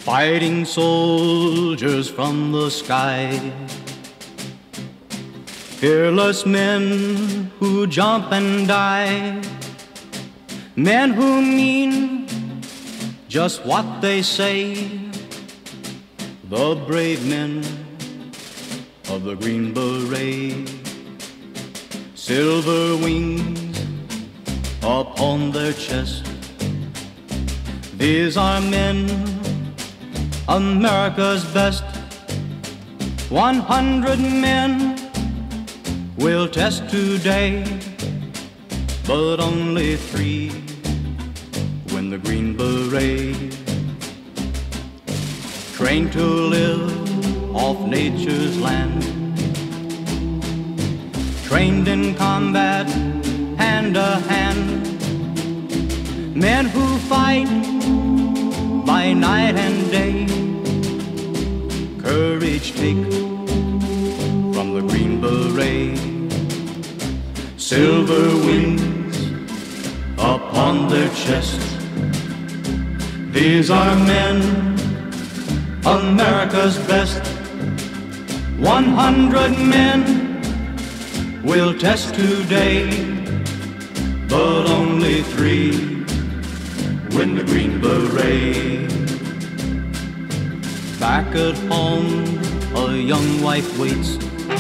fighting soldiers from the sky, fearless men who jump and die, men who mean just what they say, the brave men of the Green Beret, silver wings upon their chest. These are men, America's best. 100 men will test today, but only 3 win the Green Beret. Trained to live off nature's land, trained in combat hand to hand, men who fight by night and day, courage take from the Green Beret, silver wings upon their chest. These are men, America's best. 100 men will test today, but only 3 win the Green Beret. Back at home, a young wife waits.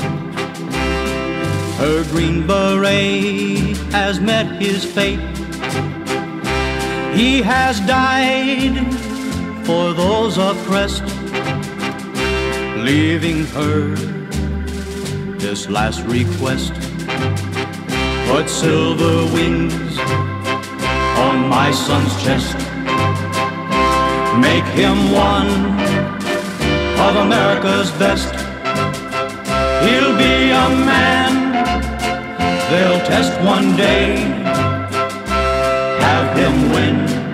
Her Green Beret has met his fate. He has died for those oppressed, leaving her this last request: put silver wings on my son's chest. Make him one of America's best. He'll be a man they'll test one day. Have him win